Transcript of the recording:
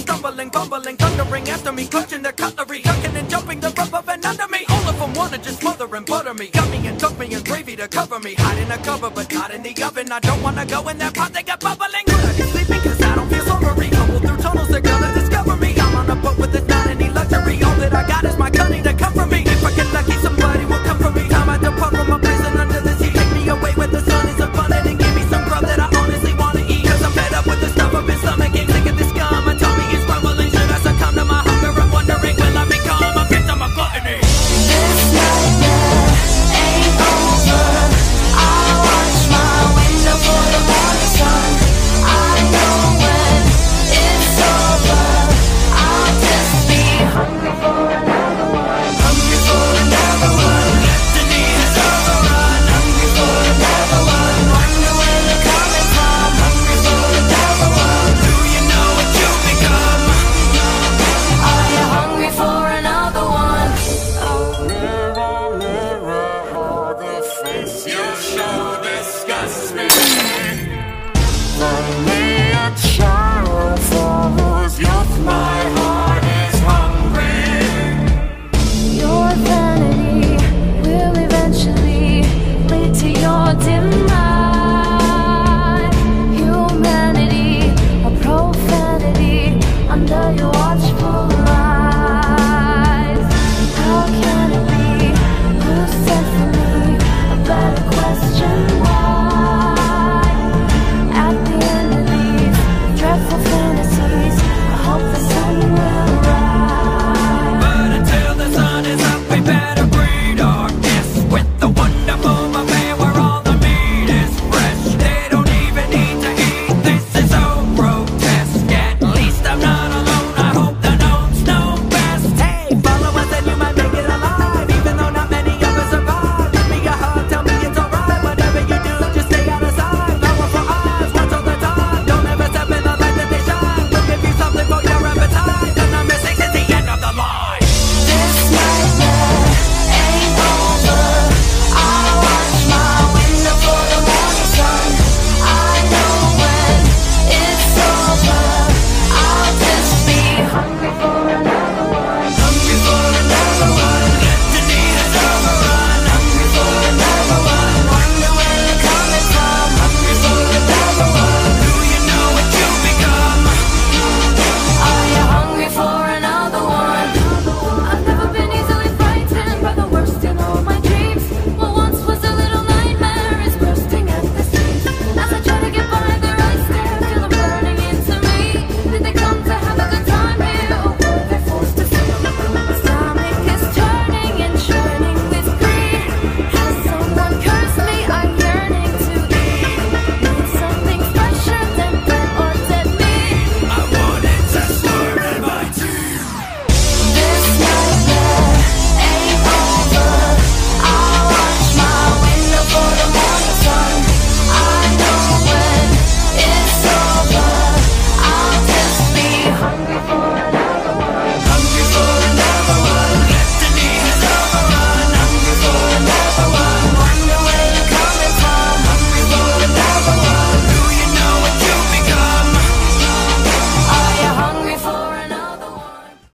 stumbling, bumbling, thundering after me, clutching their cutlery, ducking and jumping the rubber band under me. All of them wanna just smother and butter me, got me and took me and gravy to cover me, hide in a cover but not in the oven. I don't wanna go in that pot, they got bubbling.